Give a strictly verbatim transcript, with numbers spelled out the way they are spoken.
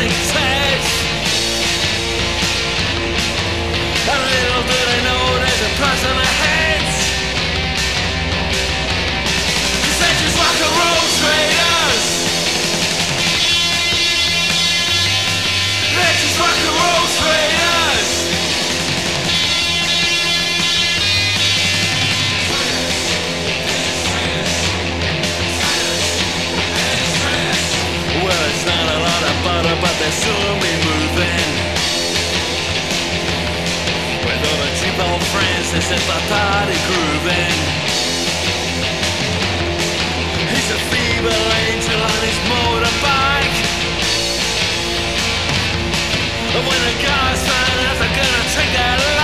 plastic tags. And little do they know there's a price on their heads. 'Cause they're just rock and roll traders. They're just rock and roll traders. Well, it's not a lot of butter, but they'll soon be moving. With all the cheap old friends, they set the party grooving. He's a feeble angel on his motorbike. And when the guys find out they're gonna take their life,